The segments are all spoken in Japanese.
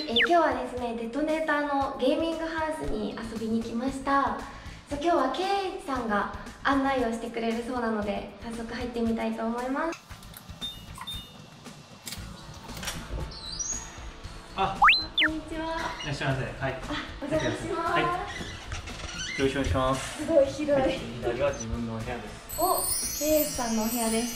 今日はですね、デトネーターのゲーミングハウスに遊びに来ました。今日はケイさんが案内をしてくれるそうなので、早速入ってみたいと思います。こんにちは。 いらっしゃいませ。はい。 お邪魔します。 はい。よろしくお願いします。 すごい広い。 左は自分の部屋です。 お、ケイさんのお部屋です。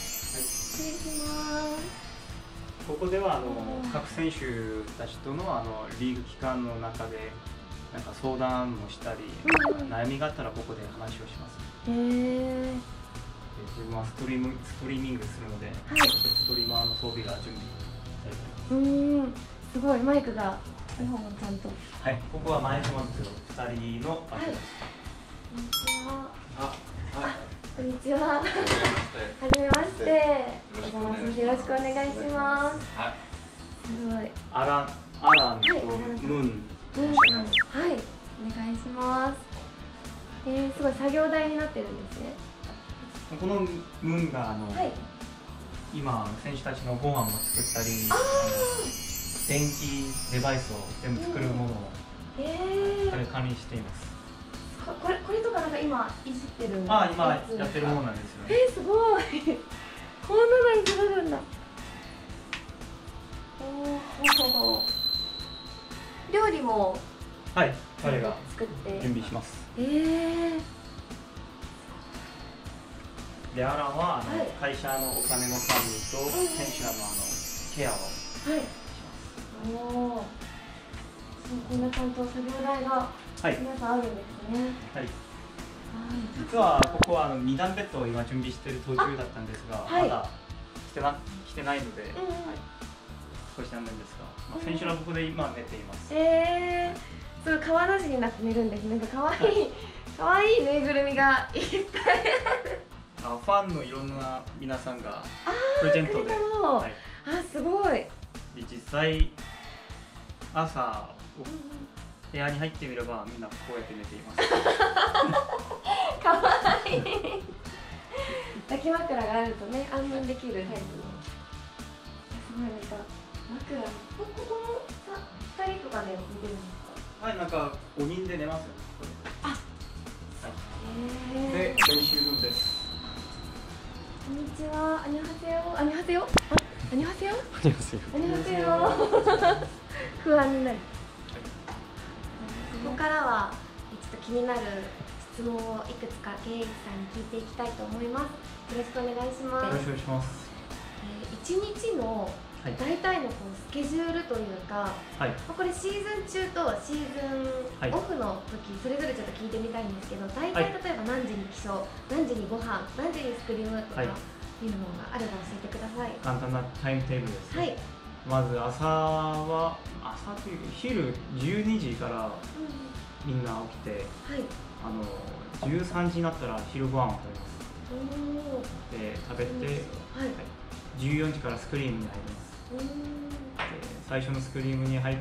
失礼します。 ここでは各選手たちとのリーグ期間の中でなんか相談もしたり、悩みがあったらここで話をします。自分はストリーミングするので、ストリーマーの装備が準備されています。 すごいマイクが2本もちゃんと。 はい、ここは前島ですよ。2人の場所です。 こんにちは。 はい。 こんにちは。はじめまして。よろしくお願いします。はい。すごい。アランとムン。はい。お願いします。すごい作業台になってるんですね。 このムンが今選手たちのご飯を作ったり、電気デバイスを全部作るものを管理しています。 これとかなんか今いじってる。 今やってるものなんですよね。 すごい。こんなのいじれるんだ。料理も彼が作って準備します。で、アランは会社のお金の管理と選手らのケアをします。 こんなちゃんと作業台が皆さんあるんですね。 実はここは2段ベッドを今準備している途中だったんですが、まだ来てないので、少しなんですが、選手はここで今寝ています。 すごい川の字になって寝るんですね。かわいいぬいぐるみがいっぱいある。 ファンのいろんな皆さんがプレゼントで。 すごい。 実際朝部屋に入ってみればみんなこうやって寝ています。 かわいい。抱き枕があるとね、安眠できるタイプの。すごいなんか枕。ここの2人とかで寝てるんですか？ なんか5人で寝ますよ。で、練習ルームです。 こんにちは。アニョハセヨ。アニョハセヨ。アニョハセヨ。 アニョハセヨ。 アニョハセヨ。不安になる。ここからはちょっと気になる質問をいくつかケイさんに聞いていきたいと思います。よろしくお願いします。 よろしくお願いします。 1日の大体のスケジュールというか、これシーズン中とシーズンオフの時それぞれちょっと聞いてみたいんですけど、大体例えば何時に起床、何時にご飯、何時にスクリームとかいうのがあれば教えてください。 簡単なタイムテーブルですね。まず朝という昼12時からみんな起きて、13時になったら昼ご飯を食べます。で、食べて、14時からスクリームに入ります。最初のスクリームに入って、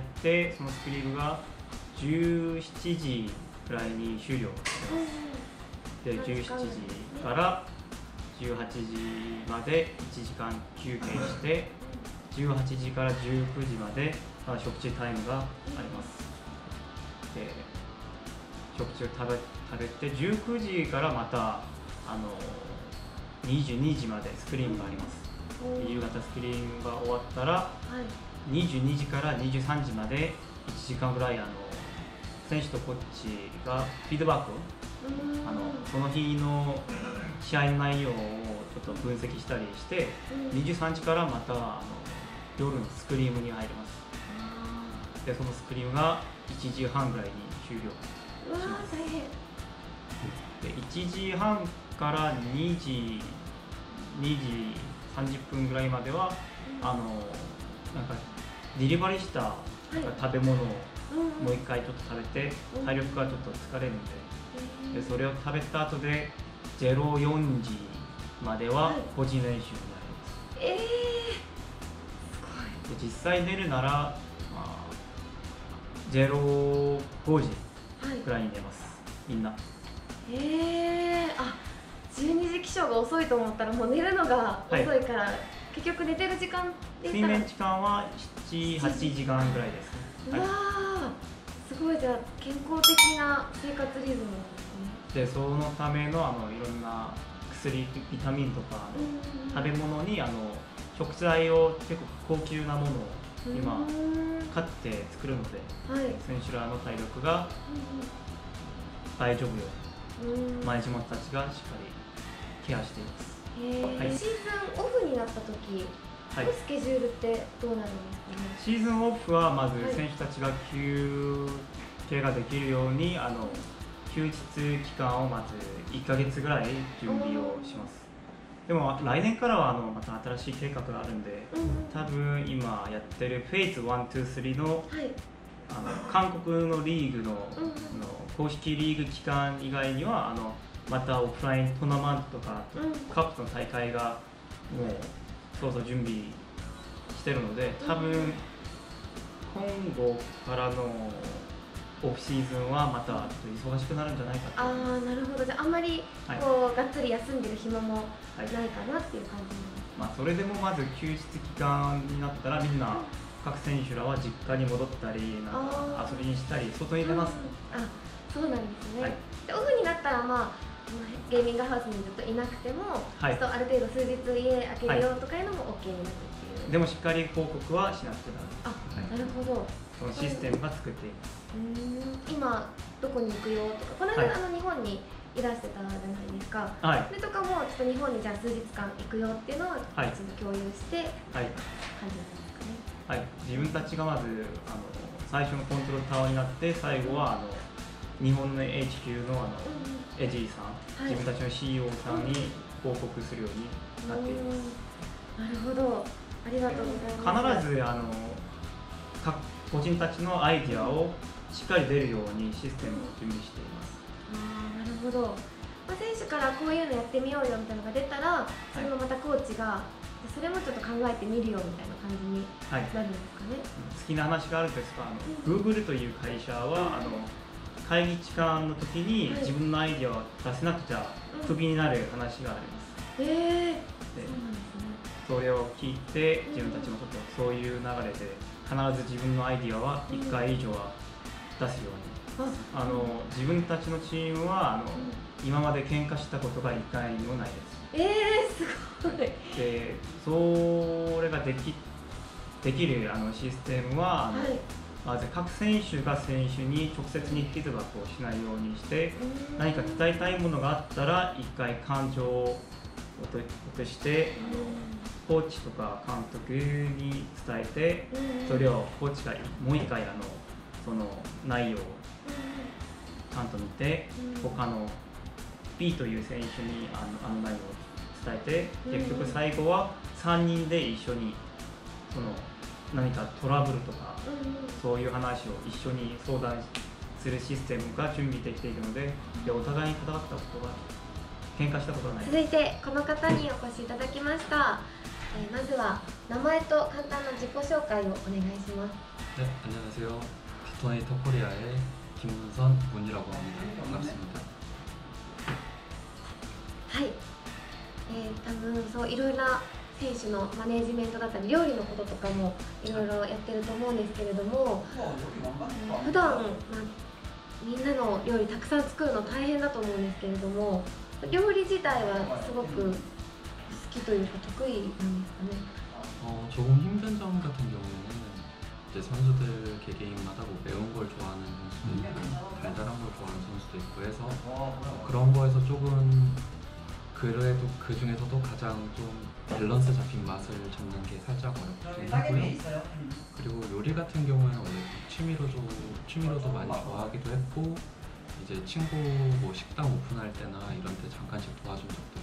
そのスクリームが17時くらいに終了します。で、17時から18時まで1時間休憩して、18時から19時まで食事タイムがあります。で、食事を食べて19時からまた22時までスクリームがあります。夕方スクリームが終わったら、22時から23時まで1時間ぐらい選手とコーチがフィードバック、その日の試合内容をちょっと分析したりして、23時からまた夜のスクリームに入ります。で、そのスクリームが1時半ぐらいに終了します。で、1時半から2時30分ぐらいまではなんかデリバリーした食べ物をもう一回ちょっと食べて、体力がちょっと疲れるので、それを食べた後で04時までは個人練習になります。実際出るなら、05時くらいに出ます、みんな。 12時起床が遅いと思ったらもう寝るのが遅いから、結局寝てる時間で睡眠時間は7、8時間ぐらいですね。 うわー、すごい。じゃあ健康的な生活リズムで、そのためのいろんな薬、ビタミンとか食べ物に食材を結構高級なものを今買って作るので、選手らの体力が大丈夫ようにマネジメントたちがしっかりケアしています。 シーズンオフになった時のスケジュールってどうなるんですかね。 シーズンオフはまず選手たちが休憩ができるように休日期間をまず1ヶ月ぐらい準備をします。でも来年からはまた新しい計画があるんで、多分今やってるフェイズ1、2、3の、韓国のリーグの、公式リーグ期間以外にはまたオフライントーナメントとか、カップの大会がもうそうそう準備してるので、多分今後からのオフシーズンはまた忙しくなるんじゃないかと。 なるほど。じゃああんまりこう、がっつり休んでる暇もないかなっていう感じなんです。 それでもまず休日期間になったらみんな、各選手らは実家に戻ったり遊びにしたり外に出ます。 そうなんですね。でオフになったらゲーミングハウスにずっといなくても、ある程度数日家開けるよとかいうのも OK になるっていう。 でもしっかり報告はしなくてなる。なるほど。 そのシステムが作っています。 今どこに行くよとか、この間日本にいらしてたじゃないですか。それとかもちょっと日本にじゃあ数日間行くよっていうのをきちんと共有して感じなんですかね。 自分たちがまず最初のコントロールタワーになって、最後は日本の HQ のエジーさん、自分たちの CEO さんに報告するようになっています。 なるほど、ありがとうございます。 必ず各個人たちのアイディアをしっかり出るようにシステムを準備しています。 なるほど。選手からこういうのやってみようよみたいなのが出たら、それをまたコーチがそれもちょっと考えてみるよみたいな感じになるんですかね。 好きな話があるんですが、Google という会社は会議時間の時に自分のアイディアを出せなくちゃクビになる話があります。 そうなんですね。 それを聞いて自分たちもちょっとそういう流れで必ず自分のアイディアは1回以上は出すように。自分たちのチームは今まで喧嘩したことが1回もないです。 すごい。 でそれができるシステムはまず各選手が選手に直接にフィードバックをしないようにして、何か伝えたいものがあったら1回感情を落として、コーチとか監督に伝えて、それをコーチがもう1回その内容をちゃんと見て、他の B という選手に内容を伝えて、結局最後は3人で一緒に何かトラブルとか、そういう話を一緒に相談するシステムが準備できているので、お互いに戦ったことが喧嘩したことはない。 続いてこの方にお越しいただきました。まずは名前と簡単な自己紹介をお願いします。 네, 안녕하세요. 디토네이터 코리아의 김문선 문이라고 합니다. 반갑습니다. はい。多分そういろいろな選手のマネージメントだったり料理のこととかもいろいろやってると思うんですけれども、普段みんなの料理たくさん作るの大変だと思うんですけれども、料理自体はすごく好きというか得意なんですかね。 조금 힘든 점 같은 경우에는 이제 선수들 개개인마다 뭐 매운 걸 좋아하는 선수도 있고 달달한 걸 좋아하는 선수도 있고 해서 그런 거에서 조금 그래도 그 중에서도 가장 좀 밸런스 잡힌 맛을 잡는 게 살짝 어렵긴 하고요. 그리고 요리 같은 경우에는 원래 취미로도 많이 좋아하기도 했고, 이제 친구 뭐 식당 오픈할 때나 이런 때 잠깐씩 도와준 적도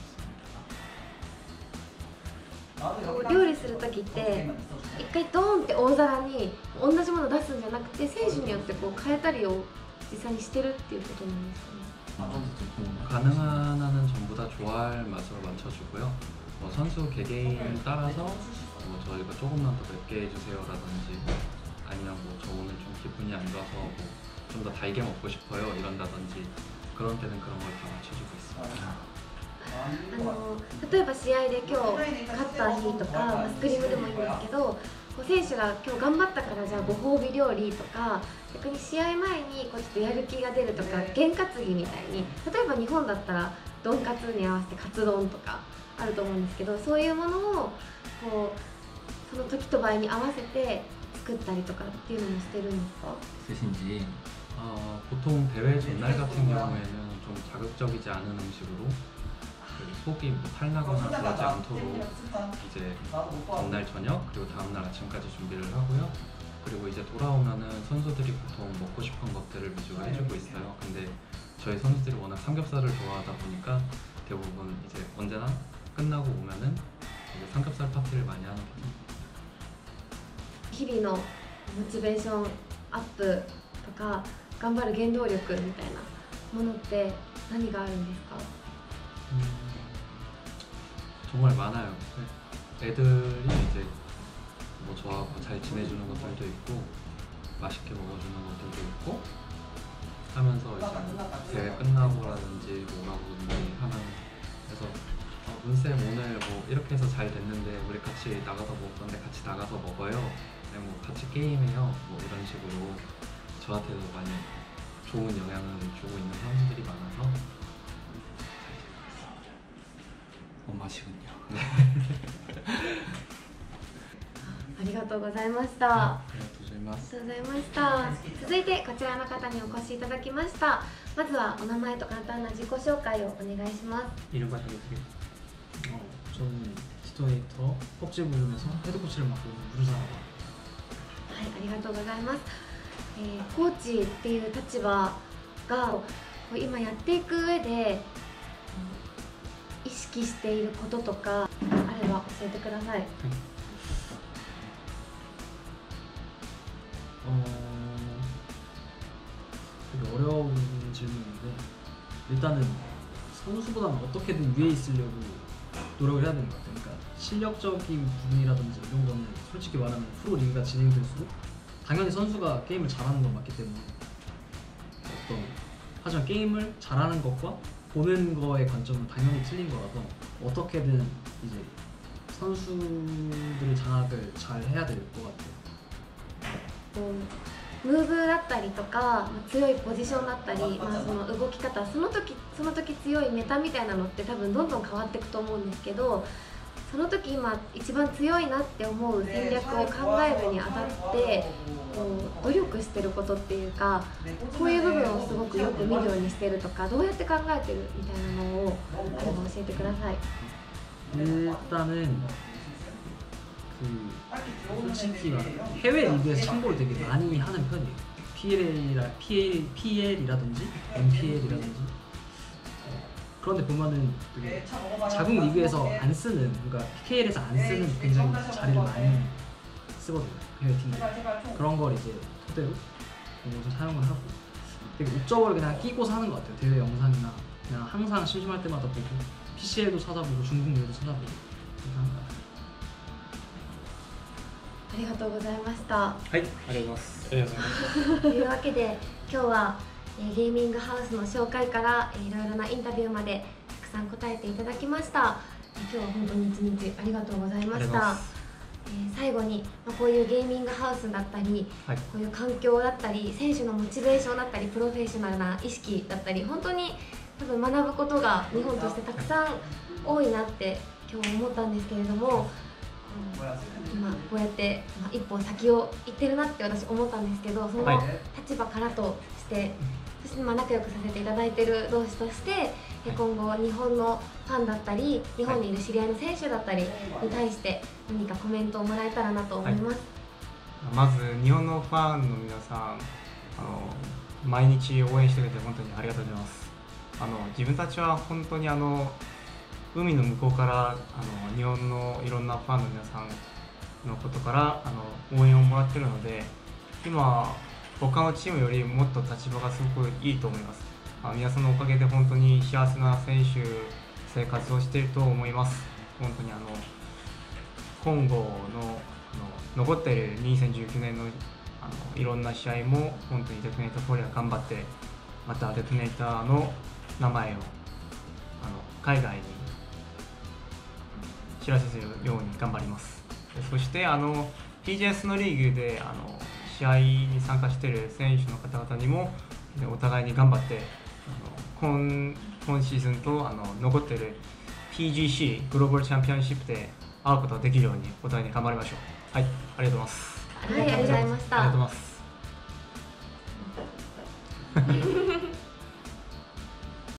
있습니다. 料理するときって一回ドーンって大皿に同じもの出すんじゃなくて、選手によってこう変えたりを実際にしてるっていうことなんですかね。 가능한 한은 전부 다 좋아할 맛으로 맞춰주고요. 뭐 선수 개개인 따라서 뭐 저희가 조금만 더 맵게 해주세요라든지, 아니면 뭐 저 오늘 좀 기분이 안 좋아서 뭐 좀 더 달게 먹고 싶어요 이런다든지, 그런 때는 그런 걸 다 맞춰주고 있습니다. 例えば試合で今日勝った日とか、スクリームでもいいんですけど、 選手が今日頑張ったからじゃあご褒美料理とか、逆に試合前にこうちょっとやる気が出るとか験担ぎみたいに、例えば日本だったらドンカツに合わせてカツ丼とかあると思うんですけど、そういうものをこうその時と場合に合わせて作ったりとかっていうのもしてるんですか？ 있으신지. 보통 대회 전날 같은 경우에는 좀 자극적이지 않은 음식으로 속이 탈나거나 그러지 않도록 이제 전날 저녁 그리고 다음날 아침까지 준비를 하고요. 그리고 이제 돌아오면은 선수들이 보통 먹고 싶은 것들을 위주로 해주고 있어요. 근데 저희 선수들이 워낙 삼겹살을 좋아하다 보니까 대부분 이제 언제나 끝나고 오면은 이제 삼겹살 파티를 많이 하는 편입니다. 日々のモチベーションアップとか頑張る原動力みたいなものって何があるんですか？ 정말 많아요. 애들이 이제 뭐 저하고 잘 지내주는 것들도 있고 맛있게 먹어주는 것들도 있고 하면서 이제 대회 끝나고라든지 뭐라든지 하면 그래서 문쌤 오늘 뭐 이렇게 해서 잘 됐는데 우리 같이 나가서 먹을 건데 같이 나가서 먹어요. 네, 뭐 같이 게임해요. 뭐 이런 식으로 저한테도 많이 좋은 영향을 주고 있는 사람들이 많아서 맛이군요. ありがとうございました。 ありがとうございます。 ありがとうございました。続いてこちらの方にお越しいただきました。まずはお名前と簡単な自己紹介をお願いします。 이름 부탁드립니다. 저는 스토에이터 펍지 부문에서 헤드코치를 맡고 있는 무르사라고 합니다. はい、ありがとうございます。コーチっていう立場が今やっていく上で意識していることとかあれば教えてください。 되게 어려운 질문인데 일단은 선수보다는 어떻게든 위에 있으려고 노력을 해야 되는 것 같아요. 그러니까 실력적인 부분이라든지 이런 거는 솔직히 말하면 프로 리그가 진행될수록 당연히 선수가 게임을 잘하는 건 맞기 때문에 하지만 게임을 잘하는 것과 보는 거의 관점은 당연히 틀린 거라서 어떻게든 이제 선수들의 장악을 잘 해야 될 것 같아요. ムーブだったりとか強いポジションだったり、その動き方、その時強いメタみたいなのって多分どんどん変わっていくと思うんですけど、その時今一番強いなって思う戦略を考えるにあたって努力してることっていうか、こういう部分をすごくよく見るようにしてるとか、どうやって考えてるみたいなのをあれば教えてください。 일단은 솔직히 해외 리그에서 참고를 되게 많이 하는 편이에요. PL이라든지 MPL이라든지 그런데 보면은 되게 자국 리그에서 안 쓰는, 그러니까 PKL에서 안 쓰는 굉장히 자리를 많이 쓰거든요. 해외 팀들. 그런 걸 이제 토대로 좀 사용을 하고 되게 옵저버를 그냥 끼고서 하는 것 같아요. 대회 영상이나 그냥 항상 심심할 때마다 보고 PCL도 찾아보고 중국 리그도 찾아보고 그렇게 하는 것 같아요. ありがとうございました。 はい、ありがとうございます。 というわけで今日はゲーミングハウスの紹介からいろいろなインタビューまでたくさん答えていただきました。今日は本当に一日ありがとうございました。最後にこういうゲーミングハウスだったり、こういう環境だったり、選手のモチベーションだったり、プロフェッショナルな意識だったり、本当に多分学ぶことが日本としてたくさん多いなって今日思ったんですけれども、今こうやって一歩先を行ってるなって私思ったんですけど、その立場からとして、そして仲良くさせていただいている同士として今後日本のファンだったり日本にいる知り合いの選手だったりに対して何かコメントをもらえたらなと思います。 まず日本のファンの皆さん、毎日応援してくれて本当にありがとうございます。自分たちは本当に海の向こうから日本のいろんなファンの皆さんのことから応援をもらっているので、今他のチームよりもっと立場がすごくいいと思います。皆さんのおかげで本当に幸せな選手生活をしていると思います。本当に今後の残っている2019年のいろんな試合も本当にデトネーターコリア頑張って、またデトネーターの名前を海外に知らせるように頑張ります。そして TGS のリーグで試合に参加している選手の方々にもお互いに頑張って今シーズンと残っている PGC グローバルチャンピオンシップで会うことができるようにお互いに頑張りましょう。はい、ありがとうございます。 はい、ありがとうございました。 ありがとうございます。